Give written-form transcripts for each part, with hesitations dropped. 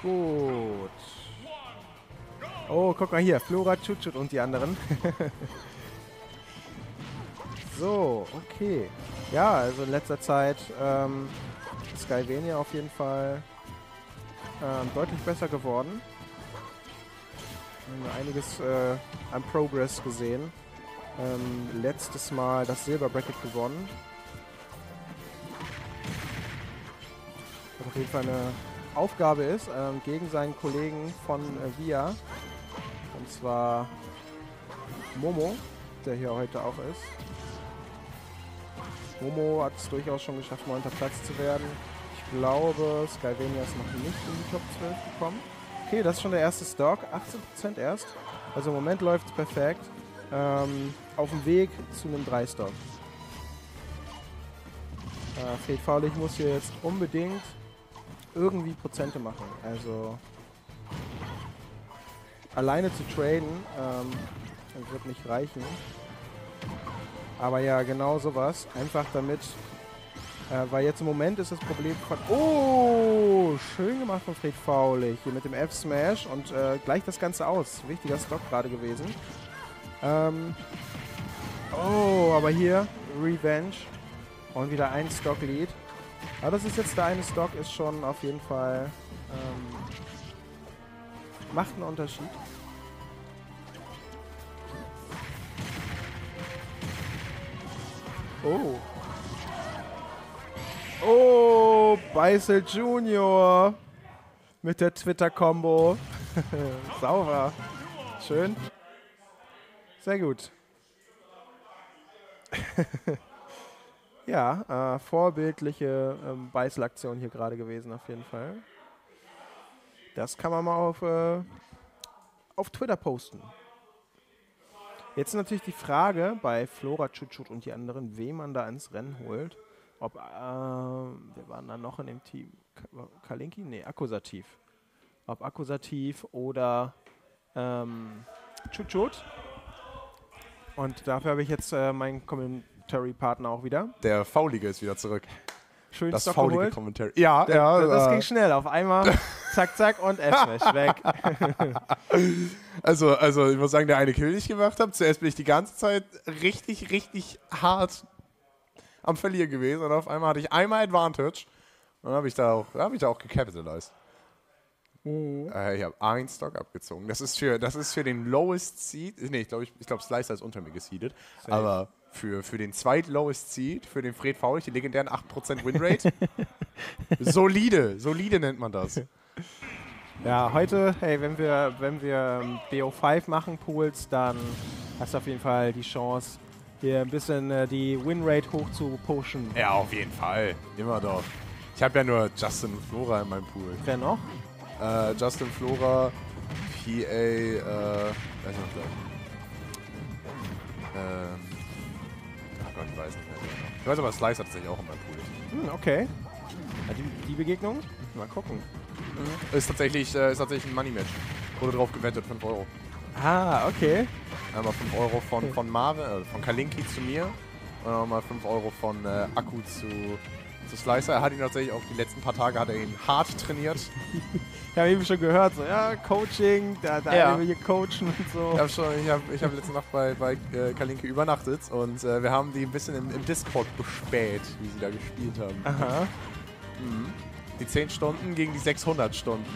Gut. Oh, guck mal hier. Flora, Chuchut und die anderen. So, okay. Ja, also in letzter Zeit Skyvania auf jeden Fall deutlich besser geworden. Wir haben einiges an Progress gesehen. Letztes Mal das Silberbracket gewonnen. Was auf jeden Fall eine Aufgabe ist, gegen seinen Kollegen von VIA. Und zwar Momo, der hier heute auch ist. Momo hat es durchaus schon geschafft, 9. Platz zu werden. Ich glaube, Skyvania ist noch nicht in die Top 12 gekommen. Okay, das ist schon der erste Stock. 18% erst. Also im Moment läuft es perfekt. Auf dem Weg zu einem 3-Stock. Fred Faulich muss hier jetzt unbedingt irgendwie Prozente machen. Also alleine zu traden wird nicht reichen. Aber ja, genau sowas. Einfach damit, weil jetzt im Moment ist das Problem von... Oh, schön gemacht von Fred Faulich. Hier mit dem F-Smash und gleicht das Ganze aus. Wichtiger Stock gerade gewesen. Oh, aber hier Revenge. Und wieder ein Stock-Lead. Aber das ist jetzt der eine Stock, ist schon auf jeden Fall... macht einen Unterschied. Oh. Oh, Beißel Junior. Mit der Twitter-Kombo. Sauber. Schön. Sehr gut. Ja, vorbildliche Beißel-Aktion hier gerade gewesen auf jeden Fall. Das kann man mal auf Twitter posten. Jetzt ist natürlich die Frage bei Flora, Chuchut und die anderen, wen man da ins Rennen holt. Ob, wer waren da noch in dem Team? Kalinki? Nee, Akkusativ. Ob Akkusativ oder Chuchut. Und dafür habe ich jetzt meinen Commentary-Partner auch wieder. Der Faulige ist wieder zurück. Schön das Stock faulige geholt. Commentary. Ja, ja. Das ging schnell. Auf einmal zack, zack und F-Smash weg. Also ich muss sagen, der eine Kill, den ich gemacht habe, zuerst bin ich die ganze Zeit richtig, richtig hart am Verlieren gewesen und auf einmal hatte ich einmal Advantage und dann habe ich da auch gecapitalized. Ich habe einen Stock abgezogen. Das ist für den Lowest Seed. Nee, ich glaube Slicer ist unter mir geseedet. Aber für den zweitlowest Seed, für den Fred Faulich, die legendären 8% Winrate. solide nennt man das. Ja, heute, hey, wenn wir BO5 machen, Pools, dann hast du auf jeden Fall die Chance, hier ein bisschen die Winrate hoch zu pushen. Ja, auf jeden Fall. Immer doch. Ich habe ja nur Justin und Flora in meinem Pool. Wer noch? Justin, Flora, PA, weiß ich noch gleich. Oh Gott, ich weiß nicht mehr. Ich weiß aber, Slice hat sich auch in meinem Pool. Okay. Ja, die Begegnung? Mal gucken. Ist tatsächlich ein Money-Match. Wurde drauf gewettet, 5 Euro. Ah, okay. Einmal 5 Euro von Marvin, von Kalinki zu mir. Und nochmal 5 Euro von Akku zu Slicer. Er hat ihn tatsächlich auch die letzten paar Tage hart trainiert. Ich habe eben schon gehört, so, ja, Coaching, da ja. wir hier coachen und so. Ich hab letzte Nacht bei Kalinke übernachtet und wir haben die ein bisschen im Discord bespäht, wie sie da gespielt haben. Aha. Mhm. Die 10 Stunden gegen die 600 Stunden.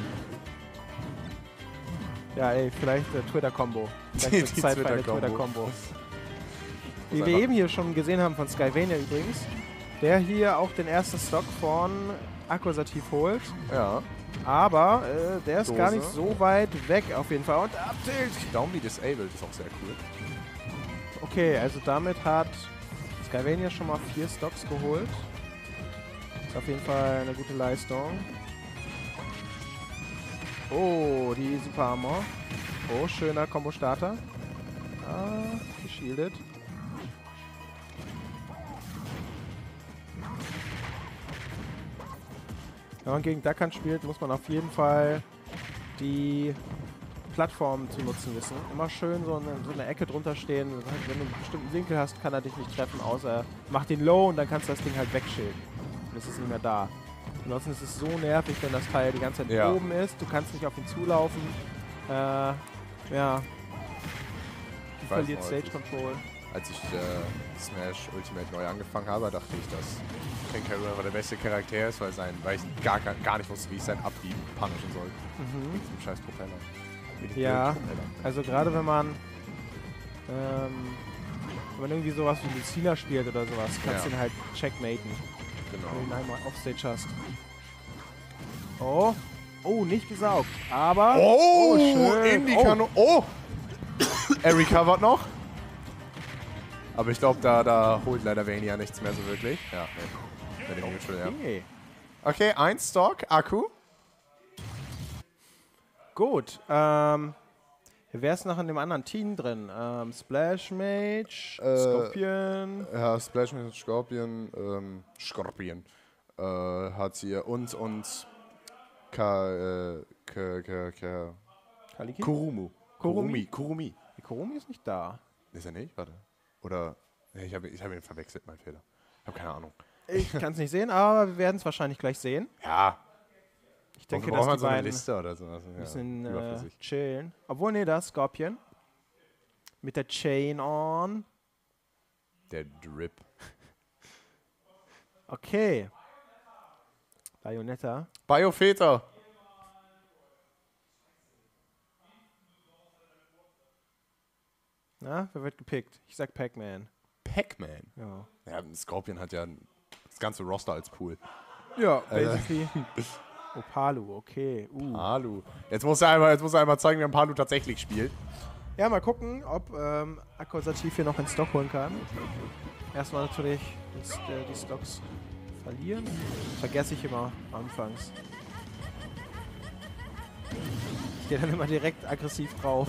Ja, ey, vielleicht Twitter-Kombo. Die Twitter-Kombo. Wie wir eben hier schon gesehen haben von Skyvania übrigens, der hier auch den ersten Stock von Akkusativ holt. Ja. Aber der ist Dose. gar nicht so weit weg auf jeden Fall. Und Uptilt! Downbeat Disabled ist auch sehr cool. Okay, also damit hat Skyvania schon mal 4 Stocks geholt. Ist auf jeden Fall eine gute Leistung. Oh, die Super Armor. Oh, schöner Combo-Starter. Ah, geschildet. Wenn man gegen Duckhand spielt, muss man auf jeden Fall die Plattform zu nutzen wissen. Immer schön so eine Ecke drunter stehen. Wenn du einen bestimmten Winkel hast, kann er dich nicht treffen, außer er macht ihn low und dann kannst du das Ding halt wegschilden. Und es ist nicht mehr da. Ansonsten ist es so nervig, wenn das Teil die ganze Zeit Ja. oben ist. Du kannst nicht auf ihn zulaufen. Ja. Du verlierst noch, Stage Control. Als ich Smash Ultimate neu angefangen habe, dachte ich, dass Ken K. Rool der beste Charakter ist, weil ich gar nicht wusste, wie ich sein Abbiegen punishen soll. Mit diesem scheiß Propeller. Mit dem Ja, Propeller. also gerade wenn man irgendwie sowas wie Lucina spielt oder sowas, kannst du ihn halt checkmaten, wenn du ihn Genau. einmal Offstage hast. Oh, nicht gesaugt, aber... Oh, schön. in die Kanone. Oh! Er recovert noch. Aber ich glaube, da holt leider Vania nichts mehr so wirklich. Ja, nee. Mit dem Neutral, ja. Okay. Okay, 1 Stock, Akku. Gut, wer ist noch in dem anderen Team drin? Splash Mage, Scorpion. Ja, Splash mit Scorpion. Hat hier und Kaliki? Kurumi. Die Kurumi ist nicht da. Ist er nicht? Warte. Oder. Nee, ich hab ihn verwechselt, mein Fehler. Ich habe keine Ahnung. Ich kann es nicht sehen, aber wir werden es wahrscheinlich gleich sehen. Ja. Ich denke, Wofür dass braucht man die so eine beiden Liste oder so. Also, ein ja, bisschen überflüssig. chillen. Obwohl, nee, da ist Scorpion. Mit der Chain on. Der Drip. Okay. Bayonetta. Biofeta. Na, wer wird gepickt? Ich sag Pac-Man. Pac-Man. Ja. Ja, Scorpion hat ja das ganze Roster als Pool. Ja, basically. Oh, Palu, okay. Palu. Jetzt muss er einmal zeigen, wie ein Palu tatsächlich spielt. Ja, mal gucken, ob Akkusativ hier noch in Stock holen kann. Erstmal natürlich die Stocks verlieren. Vergesse ich immer anfangs. Ich gehe dann immer direkt aggressiv drauf.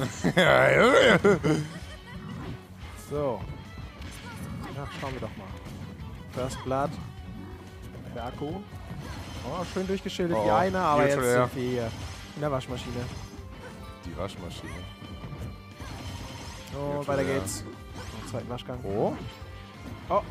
So. Na, schauen wir doch mal. First Blood. Der Akku. Oh, schön durchgeschildert die eine, aber jetzt Neutral, ja. sind wir hier in der Waschmaschine. Die Waschmaschine. Oh, Neutral, weiter ja. geht's. Noch zweiten Waschgang. Oh. Oh.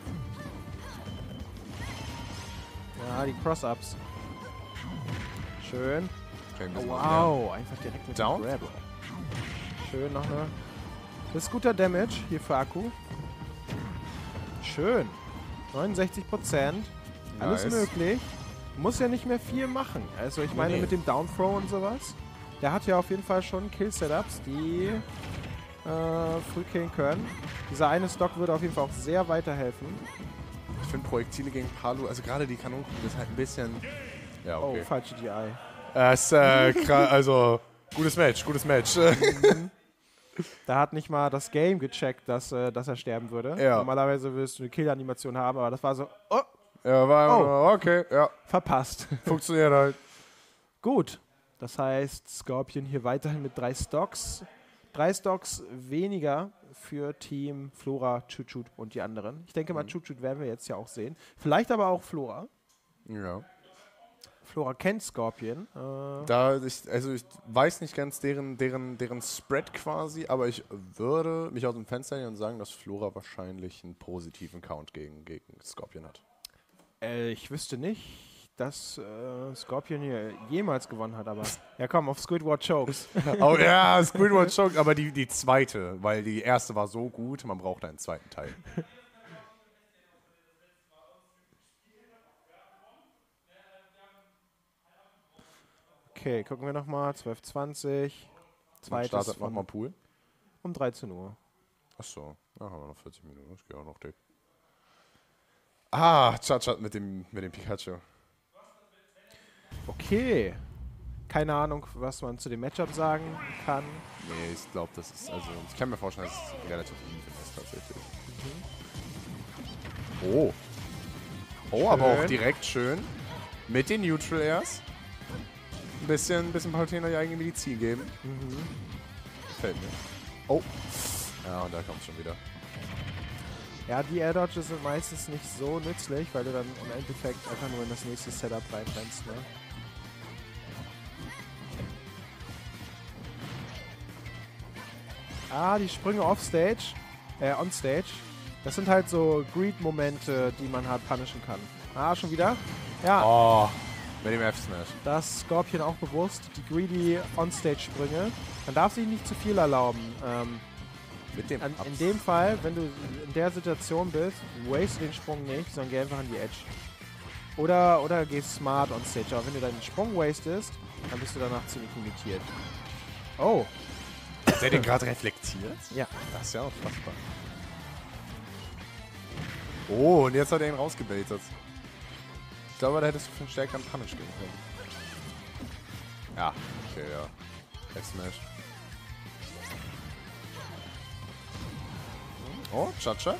Ja, die Cross-Ups. Schön. Oh, wow, einfach direkt mit Down? dem Grab. Schön, noch eine. Das ist guter Damage hier für Akku. Schön. 69%. Alles Nice. möglich. Muss ja nicht mehr viel machen. Also ich meine Nee. mit dem Down Throw und sowas. Der hat ja auf jeden Fall schon Kill-Setups, die früh killen können. Dieser eine Stock würde auf jeden Fall auch sehr weiterhelfen. Ich finde Projektile gegen Palu, also gerade die Kanonenkugel ist halt ein bisschen... Ja, Oh, okay. falsche GI. Also, gutes Match. Da hat nicht mal das Game gecheckt, dass er sterben würde. Ja. Normalerweise würdest du eine Kill-Animation haben, aber das war so, oh, Ja, war okay, ja. verpasst. Funktioniert halt. Gut. Das heißt, Scorpion hier weiterhin mit 3 Stocks. 3 Stocks weniger für Team Flora, Chut und die anderen. Ich denke mal, Chut werden wir jetzt ja auch sehen. Vielleicht aber auch Flora. Ja. Flora kennt Scorpion. Ich weiß nicht ganz deren Spread quasi, aber ich würde mich aus dem Fenster nehmen und sagen, dass Flora wahrscheinlich einen positiven Count gegen Scorpion hat. Ich wüsste nicht, dass Scorpion hier jemals gewonnen hat, aber ja komm, auf Squidward Chokes. Oh ja, Squidward Choke, aber die zweite, weil die erste war so gut, man braucht einen zweiten Teil. Okay, gucken wir nochmal. 12:20. Zweites Startet von nochmal Pool. um 13 Uhr. Achso, da haben wir noch 40 Minuten, das geht auch noch dick. Ah, Chat mit dem Pikachu. Okay. Keine Ahnung, was man zu dem Matchup sagen kann. Nee, ich glaube, das ist, also, ich kann mir vorstellen, dass es relativ even ist tatsächlich. Oh. Oh, aber auch Schön. direkt schön. Mit den Neutral Airs. Ein bisschen Palutena die eigene Medizin geben. Gefällt mir. Oh. Ja, und da kommt schon wieder. Ja, die Air Dodges sind meistens nicht so nützlich, weil du dann im Endeffekt einfach nur in das nächste Setup reinrennst, ne? Ah, die Sprünge offstage, onstage. Das sind halt so Greed-Momente, die man halt punishen kann. Ah, schon wieder. Ja, Oh, mit dem F-Smash. das ist Scorpion auch bewusst. Die greedy On-Stage-Sprünge. Man darf sich nicht zu viel erlauben. Mit dem In dem Fall, wenn du in der Situation bist, waste den Sprung nicht, sondern geh einfach an die Edge. Oder geh smart on Stage. Aber wenn du deinen Sprung wastest, dann bist du danach ziemlich limitiert. Oh. Hat der den gerade reflektiert? Ja. Das ist ja unfassbar. Oh, und jetzt hat er ihn rausgebaitet. Ich glaube, da hättest du für einen stärkeren Punish gehen können. Ja, okay, ja. F-Smash. Oh, Chacha.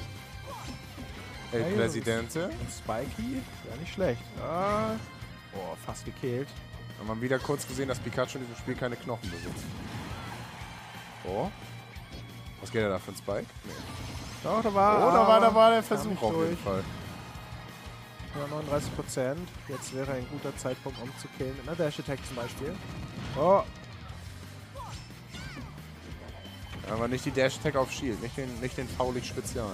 El Hey, Presidente. Und Spiky? Ja, nicht schlecht. Oh, fast gekillt. Haben wir wieder kurz gesehen, dass Pikachu in diesem Spiel keine Knochen besitzt. Oh. Was geht da für ein Spike? Nee. Doch, Da war der Versuch nicht auf jeden durch. Fall. Ja, 39%. Jetzt wäre ein guter Zeitpunkt, um zu killen. Mit einer Dash-Attack zum Beispiel. Oh. Aber nicht die Dash-Attack auf Shield, nicht den Faulig-Spezial.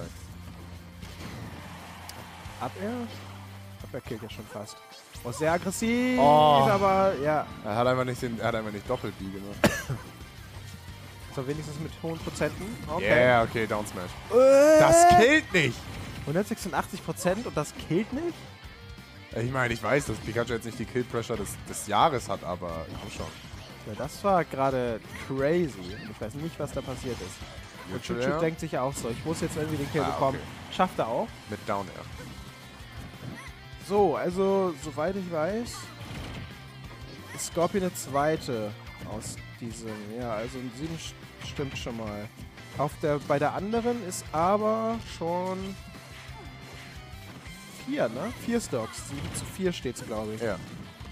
Abwehr killt ja schon fast. Oh, sehr aggressiv, Oh. aber ja. Er hat einfach nicht Doppel-B gemacht. So wenigstens mit hohen Prozenten. Okay. Yeah, okay, Down Smash. Das killt nicht! 186% und das killt nicht? Ich meine, ich weiß, dass Pikachu jetzt nicht die Kill-Pressure des Jahres hat, aber komm schon. Ja, das war gerade crazy. Ich weiß nicht, was da passiert ist. Und Chuchu denkt sich ja auch so, ich muss jetzt irgendwie den Kill bekommen. Okay. Schafft er auch. Mit Down Air. So, also, soweit ich weiß, ist Scorpion der zweite aus diesem. Ja, also ein 7 stimmt schon mal. Bei der anderen ist aber schon 4, ne? 4 Stocks. 7:4 steht's, glaube ich. Ja.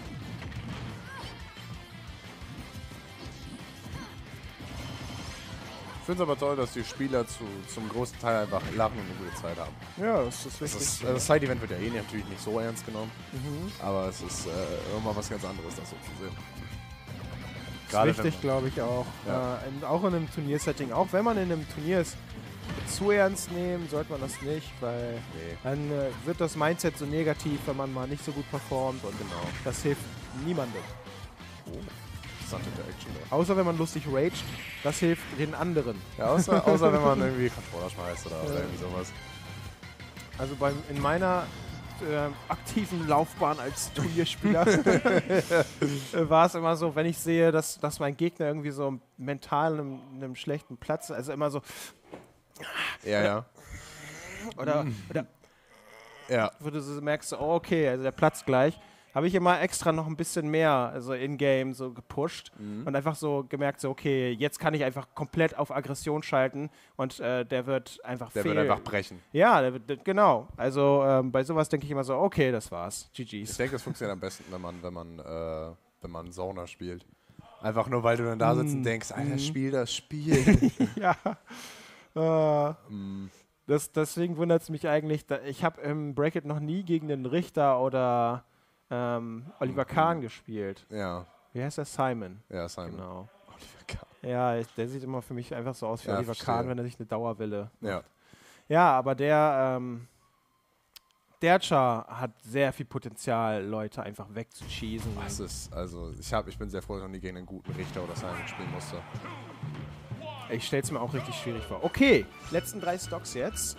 Ich finde es aber toll, dass die Spieler zum großen Teil einfach lachen und eine gute Zeit haben. Ja, das ist wichtig. Das Side-Event wird ja natürlich nicht so ernst genommen, Mhm. aber es ist immer was ganz anderes, das so zu sehen. Das ist wichtig, glaube ich, auch. Ja. Auch in einem Turniersetting. Auch wenn man in einem Turnier ist, zu ernst nehmen sollte man das nicht, weil dann wird das Mindset so negativ, wenn man mal nicht so gut performt und das hilft niemandem. Oh, interessante Interaction. Außer wenn man lustig raged, das hilft den anderen. Ja, außer wenn man irgendwie Controller schmeißt oder irgendwie sowas. Also in meiner aktiven Laufbahn als Turnierspieler war es immer so, wenn ich sehe, dass mein Gegner irgendwie so mental in einem schlechten Platz, also immer so Ja. oder Ja. wo du so merkst, oh, okay, also der Platz gleich, habe ich immer extra noch ein bisschen mehr, also in-game so gepusht und einfach so gemerkt, so okay, jetzt kann ich einfach komplett auf Aggression schalten und der wird einfach Der wird einfach brechen. Ja, genau. Also bei sowas denke ich immer so, okay, das war's. Ich GG's. denke, das funktioniert am besten, wenn man Zoner spielt. Einfach nur, weil du dann da sitzt und denkst, Alter, spiel das Spiel. Ja. Deswegen wundert es mich eigentlich, ich habe im Bracket noch nie gegen den Richter oder Oliver Kahn gespielt. Ja. Wie heißt der? Simon. Ja, Simon. Genau. Oliver Kahn. Ja, der sieht immer für mich einfach so aus wie Ja, Oliver verstehe. Kahn, wenn er sich eine Dauerwille macht. Ja. Ja, aber der Char hat sehr viel Potenzial, Leute einfach wegzuschießen. Das ist, also, ich bin sehr froh, dass ich noch nie gegen einen guten Richter oder Simon spielen musste. Ich stell's mir auch richtig schwierig vor. Okay, letzten 3 Stocks jetzt.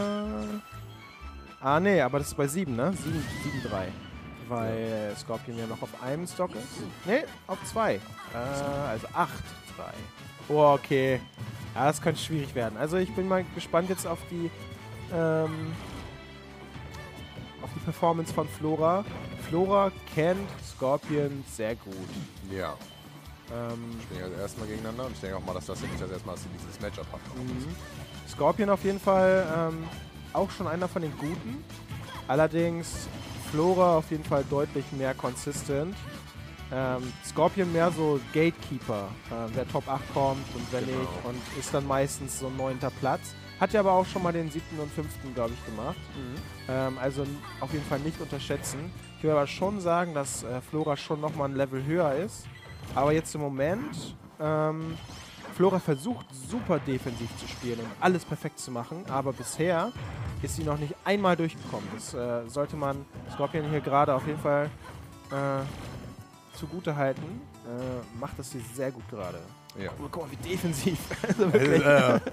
Nee, aber das ist bei 7, ne? 7-3. Weil Scorpion ja noch auf einem Stock ist. Ne, auf 2. Also 8-3. Oh, okay. Ja, das könnte schwierig werden. Also ich bin mal gespannt jetzt auf die Performance von Flora. Flora kennt Scorpion sehr gut. Ja. Spielen also erstmal gegeneinander und ich denke auch mal, dass das nicht das erste Mal ist, dass sie dieses Matchup hat. Scorpion auf jeden Fall auch schon einer von den Guten. Allerdings Flora auf jeden Fall deutlich mehr consistent. Scorpion mehr so Gatekeeper, wer Top 8 kommt und wenn nicht und ist dann meistens so ein 9. Platz. Hat ja aber auch schon mal den 7. und 5. glaube ich gemacht. Also auf jeden Fall nicht unterschätzen. Ich will aber schon sagen, dass Flora schon nochmal ein Level höher ist. Aber jetzt im Moment, Flora versucht super defensiv zu spielen und alles perfekt zu machen, aber bisher ist sie noch nicht einmal durchgekommen. Das sollte man Scorpion hier gerade auf jeden Fall zugute halten. Macht das hier sehr gut gerade. Ja. Oh, guck mal, wie defensiv. Also wirklich.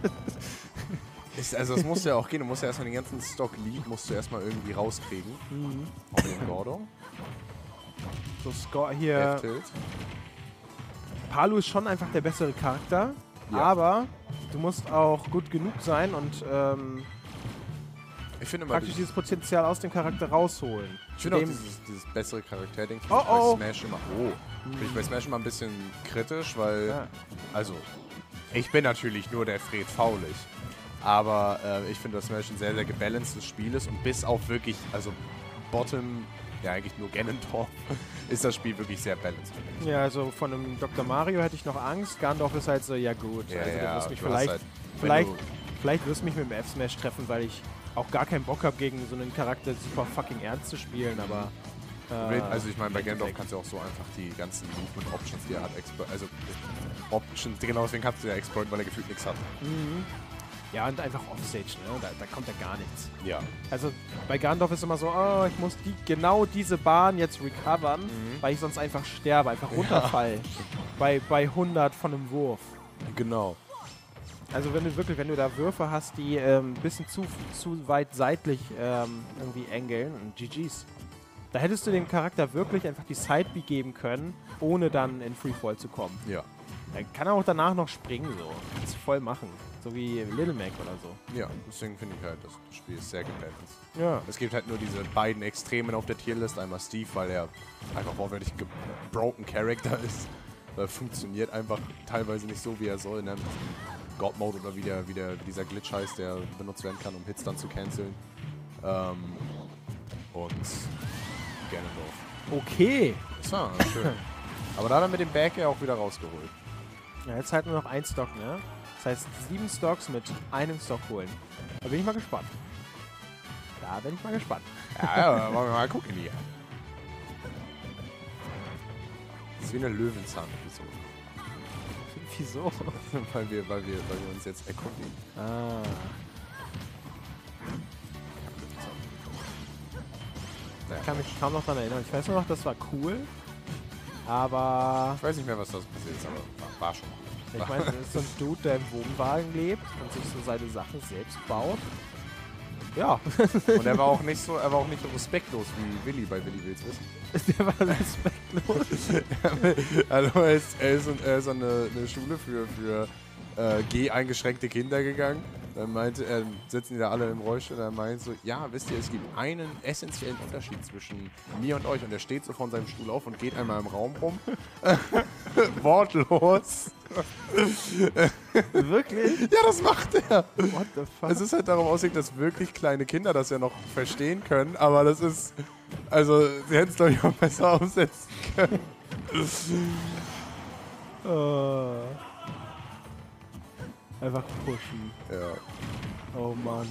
Also es muss ja auch gehen. Du musst ja erstmal den ganzen Stock-Lead musst du erstmal irgendwie rauskriegen. Auch den Gordo. So, Score hier. F-Tilt. Palu ist schon einfach der bessere Charakter, Ja. aber du musst auch gut genug sein und Ich finde immer, praktisch dieses Potenzial aus dem Charakter rausholen. ich finde auch Dem- dieses bessere Charakterding Oh, oh. bei Smash immer. Bin ich bei Smash immer ein bisschen kritisch, weil. Ja. Also, ich bin natürlich nur der Fred Faulig. Aber ich finde, dass Smash ein sehr, sehr gebalancedes Spiel ist und bis auf wirklich, also Bottom, ja eigentlich nur Ganondorf, ist das Spiel wirklich sehr balanced. Ja, also von einem Dr. Mario hätte ich noch Angst. Gandalf ist halt so, ja gut. Ja, also ja, du wirst mich du hast vielleicht, halt, vielleicht, wenn du- vielleicht wirst du mich mit dem F-Smash treffen, weil ich auch gar keinen Bock habe, gegen so einen Charakter super fucking ernst zu spielen, aber Also ich meine, bei Ganondorf kannst du auch so einfach die ganzen Movement-Options, die er hat, also Options, genau deswegen kannst du ja exploiten, weil er gefühlt nichts hat. ja, und einfach Offstage, ne? Da kommt ja gar nichts. Ja. Also bei Gandalf ist immer so, oh, ich muss genau diese Bahn jetzt recovern, weil ich sonst einfach sterbe, einfach runterfall. Bei 100 von einem Wurf. Genau. Also wenn du da Würfe hast, die ein bisschen zu weit seitlich irgendwie angeln, und GG's. Da hättest du dem Charakter wirklich einfach die Side-B geben können, ohne dann in Freefall zu kommen. Ja. Er kann auch danach noch springen, so. Kannst du voll machen. So wie Little Mac oder so. Ja, deswegen finde ich halt, das Spiel ist sehr gebalanced. Ja. Es gibt halt nur diese beiden Extremen auf der Tierlist. Einmal Steve, weil er einfach wortwörtlich gebroken Character ist. Weil funktioniert einfach teilweise nicht so, wie er soll. Ne? God Mode oder wie dieser Glitch heißt, der benutzt werden kann, um Hits dann zu canceln. Und Ganondorf. Okay. Das war schön. Aber da hat er mit dem Back ja auch wieder rausgeholt. Ja, jetzt halt nur noch ein Stock, ne? Das heißt 7 Stocks mit einem Stock holen. Da bin ich mal gespannt. Da bin ich mal gespannt. Ja, wollen wir mal gucken hier. Das ist wie eine Löwenzahn-Episode. Wieso? weil wir uns jetzt erkunden. Ah. Ich kann mich kaum noch daran erinnern. Ich weiß nur noch, das war cool. Aber Ich weiß nicht mehr, was das passiert ist, aber war schon cool. ich meine, das ist so ein Dude, der im Wohnwagen lebt und sich so seine Sachen selbst baut. Ja. Und er war auch nicht so respektlos wie Willi bei Willi Will's Wissen. Der war respektlos. Also er ist an eine Schule für G-eingeschränkte Kinder gegangen. Dann sitzen die da alle im Rollstuhl und er meint so, ja, wisst ihr, es gibt einen essentiellen Unterschied zwischen mir und euch. Und er steht so von seinem Stuhl auf und geht einmal im Raum rum. Wortlos. Wirklich? Ja, das macht er. What the fuck? Es ist halt darauf ausgelegt, dass wirklich kleine Kinder das ja noch verstehen können, aber das ist, also, sie hätten es glaube ich auch besser umsetzen können. Einfach pushen. Ja. Oh Mann.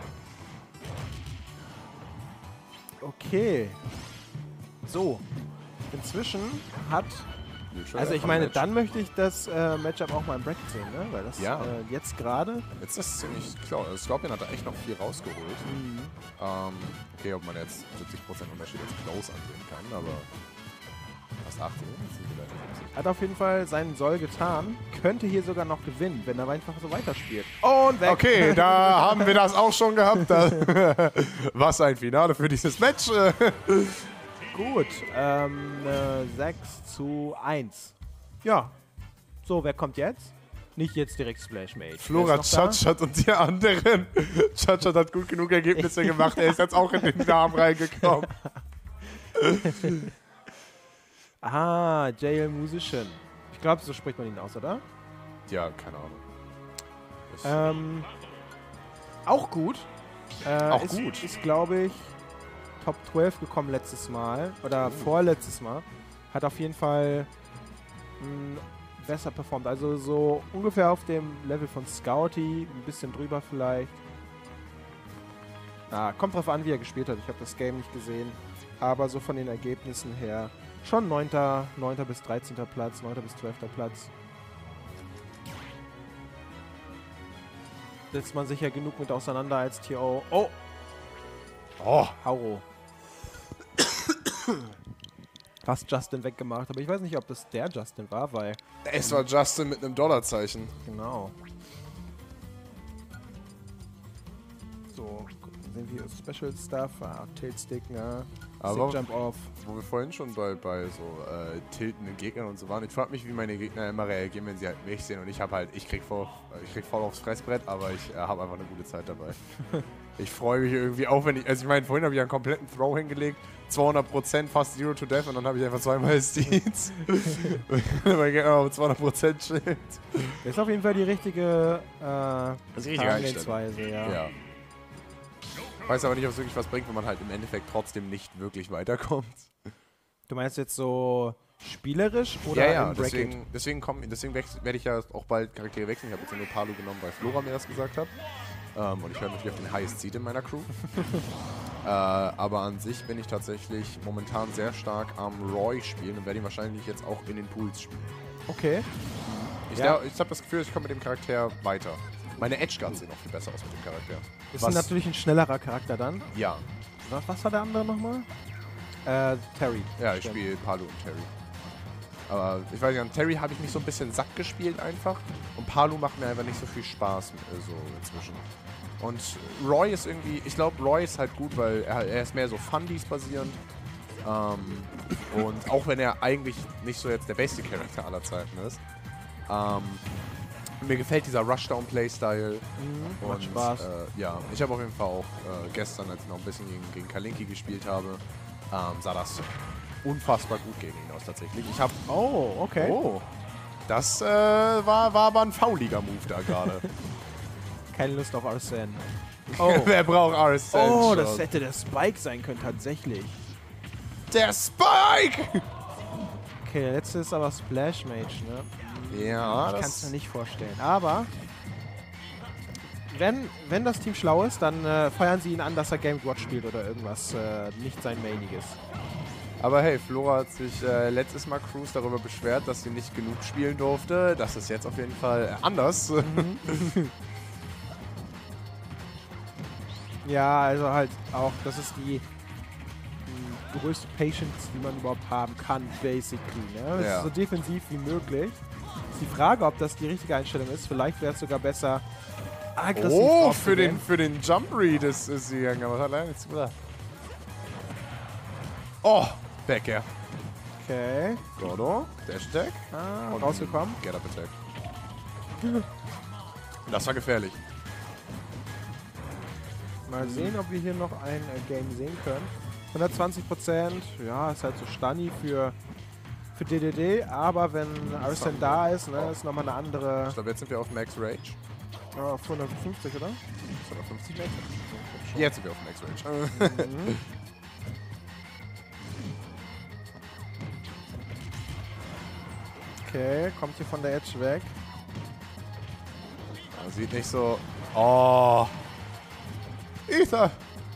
Okay. So. Inzwischen hat... Also ich meine, dann möchte ich das Matchup auch mal im Bracket sehen, ne? Weil das Ja. jetzt gerade... Jetzt ist es ziemlich klar. Scorpion hat da echt noch viel rausgeholt. Okay, ob man jetzt 70% Unterschied als close ansehen kann, aber fast 80, jetzt sind wir da nicht sicher. Hat auf jeden Fall seinen Soll getan. Könnte hier sogar noch gewinnen, wenn er einfach so weiterspielt. Und weg! Okay, da haben wir das auch schon gehabt. Was ein Finale für dieses Match. Gut. 6:1. Ja. So, wer kommt jetzt? Nicht jetzt direkt Splash Mage. Flora Wer ist noch da? Chachat und die anderen. Chachat hat gut genug Ergebnisse gemacht. Er ist jetzt auch in den Namen reingekommen. Ah, JL Musician. Ich glaube, so spricht man ihn aus, oder? Ja, keine Ahnung. Auch gut. Auch ist, gut. Ist, glaube ich, Top 12 gekommen letztes Mal. Oder vorletztes Mal. Hat auf jeden Fall besser performt. Also so ungefähr auf dem Level von Scouty. Ein bisschen drüber vielleicht. Kommt drauf an, wie er gespielt hat. Ich habe das Game nicht gesehen. Aber so von den Ergebnissen her schon 9. bis 13. Platz, 9. bis 12. Platz. Setzt man sich ja genug mit auseinander als TO. Oh, Oh. Hauro. Fast Justin weggemacht, aber ich weiß nicht, ob das der Justin war, weil... Es war Justin mit einem Dollarzeichen. Genau. So, sehen wir Special Stuff, Tilt-Stick, ne? Aber Jump Off. wo wir vorhin schon bei so tiltenden Gegnern und so waren, ich frage mich, wie meine Gegner immer reagieren, wenn sie halt mich sehen und ich krieg voll aufs Fressbrett, aber ich habe einfach eine gute Zeit dabei. Ich freue mich irgendwie auch, wenn ich meine, vorhin habe ich einen kompletten Throw hingelegt, 200%, fast 0 to Death und dann habe ich einfach zweimal Steeds. Mein Gegner auf 200% Schild. Das ist auf jeden Fall die richtige Einstellung. ja. Ja. Weiß aber nicht, ob es wirklich was bringt, wenn man halt im Endeffekt trotzdem nicht wirklich weiterkommt. Du meinst jetzt so spielerisch oder Ja, im Bracket? deswegen werde ich ja auch bald Charaktere wechseln. Ich habe jetzt ja nur Palu genommen, weil Flora mir das gesagt hat. Und ich höre natürlich auf den Highest Seed in meiner Crew. Aber an sich bin ich tatsächlich momentan sehr stark am Roy spielen und werde ihn wahrscheinlich jetzt auch in den Pools spielen. Okay. Ich habe das Gefühl, ich komme mit dem Charakter weiter. Meine Edge Guns sehen auch viel besser aus mit dem Charakter. Ist natürlich ein schnellerer Charakter dann. Ja. Was war der andere nochmal? Terry. Ja, ich spiele Palu und Terry. Aber ich weiß nicht, an Terry habe ich mich so ein bisschen satt gespielt einfach. Und Palu macht mir einfach nicht so viel Spaß so inzwischen. Und Roy ist irgendwie, ich glaube, Roy ist halt gut, weil er ist mehr so Fundies basierend. Und auch wenn er eigentlich nicht so jetzt der beste Charakter aller Zeiten ist. Mir gefällt dieser Rushdown-Playstyle. Macht Spaß. Ja, ich habe auf jeden Fall auch gestern, als ich noch ein bisschen gegen Kalinki gespielt habe, sah das unfassbar gut gegen ihn aus tatsächlich. Ich habe... Oh, okay. Oh, das war aber ein fauliger-Move da gerade. Keine Lust auf Arsene. Oh. Wer braucht Arsene? Oh, das hätte der Spike sein können, tatsächlich. Der Spike! Okay, der letzte ist aber Splash Mage, ne? Ja, Ich kann es mir nicht vorstellen. Aber wenn das Team schlau ist, dann feuern sie ihn an, dass er Game Watch spielt oder irgendwas nicht sein Mainiges. Aber hey, Flora hat sich letztes Mal Cruz darüber beschwert, dass sie nicht genug spielen durfte. Das ist jetzt auf jeden Fall anders. Ja, also halt auch, das ist die größte Patience, die man überhaupt haben kann, basically. Ne? Das Ja. ist so defensiv wie möglich. Ist die Frage, ob das die richtige Einstellung ist. Vielleicht wäre es sogar besser, aggressiv Oh, vorzugehen. für den Jump Read ist sie gegangen, aber hat leider nichts gebracht. Oh, Backer. Okay. Gordo, Dash Attack. Ah, Und rausgekommen. Get Up Attack. Das war gefährlich. Mal sehen, ob wir hier noch ein Game sehen können. 120%, ja, ist halt so Stani für DDD, aber wenn Arsene da ist, ne, ist nochmal eine andere... Ich glaube, jetzt sind wir auf Max Rage. Auf 150, oder? 250 Max? Jetzt sind wir auf Max Rage. Mhm. Okay, kommt hier von der Edge weg. Sieht nicht so... Oh. Ether.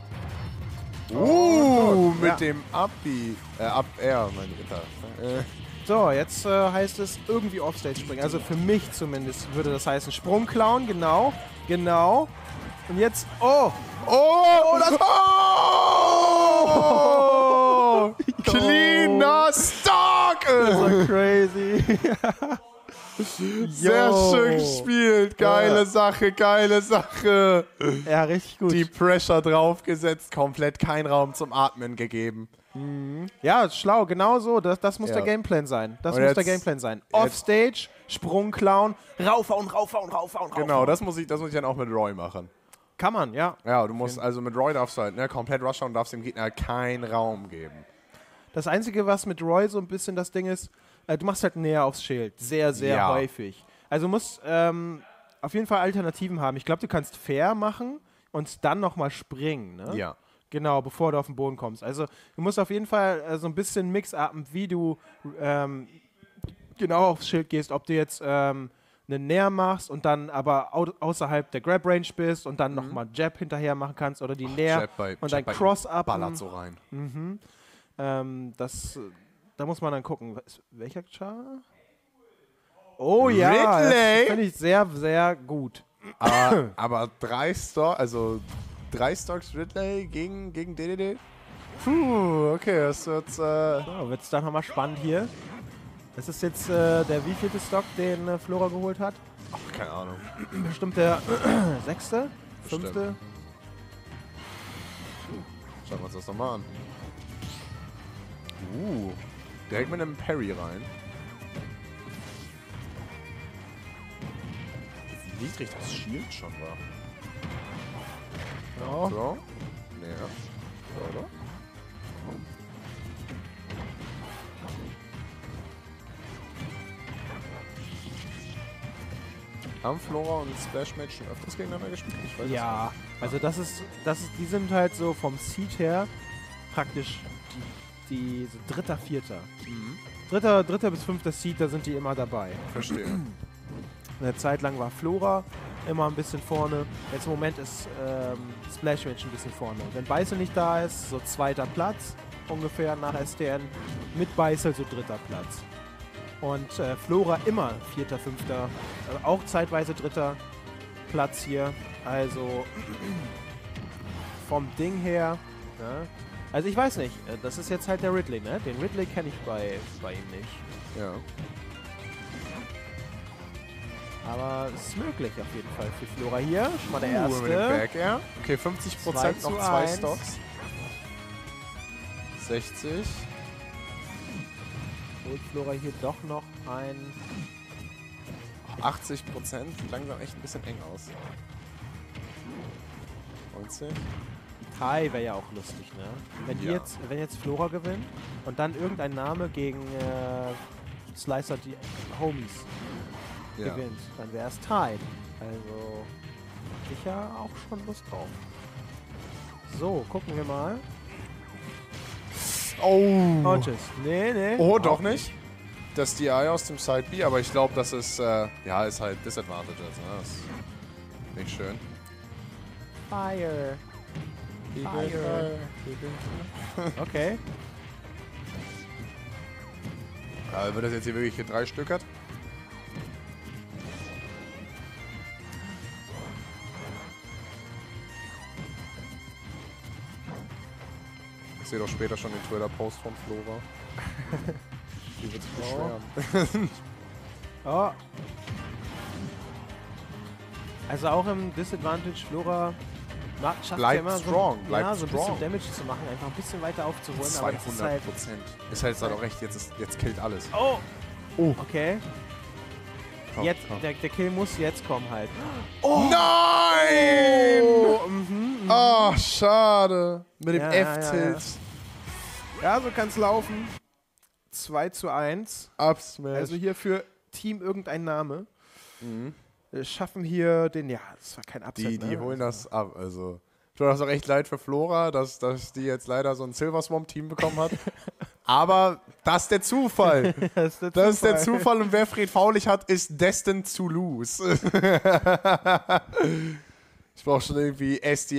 Mit ja. dem Up-B. Up-Air, meine Ether. So, jetzt heißt es irgendwie Offstage springen. Also für mich zumindest würde das heißen Sprung klauen, genau. Genau. Und jetzt... Oh! Oh, das... Oh! Cleaner Stock! Das war crazy. Sehr schön gespielt. Geile Sache, geile Sache. Ja, richtig gut. Die Pressure draufgesetzt, komplett kein Raum zum Atmen gegeben. Ja, schlau, genau so. Das muss Ja. der Gameplan sein. Das Und muss jetzt- der Gameplan sein. Offstage, Sprung klauen, raufhauen. Genau, das muss ich dann auch mit Roy machen. Kann man, ja. Ja, du musst, also mit Roy darfst du halt, ne, komplett rushen und darfst dem Gegner keinen Raum geben. Das Einzige, was mit Roy so ein bisschen das Ding ist, du machst halt näher aufs Schild. Sehr, sehr Ja. häufig. Also du musst auf jeden Fall Alternativen haben. Ich glaube, du kannst fair machen und dann nochmal springen, ne? Ja. Genau, bevor du auf den Boden kommst. Also du musst auf jeden Fall so ein bisschen mix-upen, wie du genau aufs Schild gehst. Ob du jetzt einen Näher machst und dann aber außerhalb der Grab-Range bist und dann nochmal Jab hinterher machen kannst oder die Näher und dann Cross-Up. Ballert so rein. Da muss man dann gucken. Welcher Char? Oh ja, Ridley? das finde ich sehr, sehr gut. Aber 3 Star, also 3 Stocks Ridley gegen DDD. Puh, okay, das wird... So, wird es dann nochmal spannend hier. Das ist jetzt der wievielte Stock, den Flora geholt hat? Ach, keine Ahnung. Bestimmt der 6., Bestimmt. 5. Schauen wir uns das nochmal an. Direkt mit einem Parry rein. Wie niedrig das Shield schon war. Ja. So. Ja. So, oder? Haben Flora und Splash Mage schon öfters gegeneinander gespielt? Ich weiß Ja, also die sind halt so vom Seed her praktisch die so dritter, vierter. Dritter bis fünfter Seed, da sind die immer dabei. Verstehe. Eine Zeit lang war Flora immer ein bisschen vorne. Jetzt im Moment ist Splash Mage ein bisschen vorne. Wenn Beißel nicht da ist, so zweiter Platz ungefähr nach STN. Mit Beißel so dritter Platz. Und Flora immer vierter, fünfter, also auch zeitweise dritter Platz hier. Also vom Ding her, ne? Also ich weiß nicht, das ist jetzt halt der Ridley, ne? Den Ridley kenne ich bei ihm nicht. Ja. Aber es ist möglich auf jeden Fall für Flora hier. Schon mal der Mit dem erste. Back Air. Okay, 50%, noch 2 2:1. Stocks. 60. Holt Flora hier doch noch ein... 80%. Sieht langsam echt ein bisschen eng aus. 90. Kai wäre ja auch lustig, ne? Ja. Wenn jetzt Flora gewinnt und dann irgendein Name gegen Slicer die Homies Ja. gewinnt, dann wäre es tied. Also sicher auch schon Lust drauf. So, gucken wir mal. Oh. Oh, tschüss. Nee. Oh, auch doch nicht. Das DI aus dem Side B, aber ich glaube, das ist, ja, ist halt Disadvantages. Ne? Das ist nicht schön. Fire. Fire. Okay. Wird das jetzt hier wirklich drei Stück hat? Ich sehe doch später schon den Twitter-Post von Flora. Die wird sich beschweren. Oh. Also auch im Disadvantage Flora schafft Bleibt immer strong, so, bleibt ja, so ein bisschen strong. Damage zu machen, einfach ein bisschen weiter aufzuholen. Aber das ist 200%. halt, Ist halt auch recht, jetzt killt alles. oh! Oh. Okay. Komm, Jetzt, komm. der Kill muss jetzt kommen halt. Nein! Mhm. Oh, schade. Mit dem Ja, F-Tilt. Ja, so kann es laufen. 2:1. Upsmash. Also hier für Team irgendein Name. Wir schaffen hier den, ja, das war kein Upset, Die ne? holen das ab. Also, tut das auch echt leid für Flora, dass die jetzt leider so ein Silver Swamp-Team bekommen hat. Aber das ist der Zufall. Das Das ist der Zufall und wer Fred Faulich hat, ist destined to lose. Ich brauche schon irgendwie SD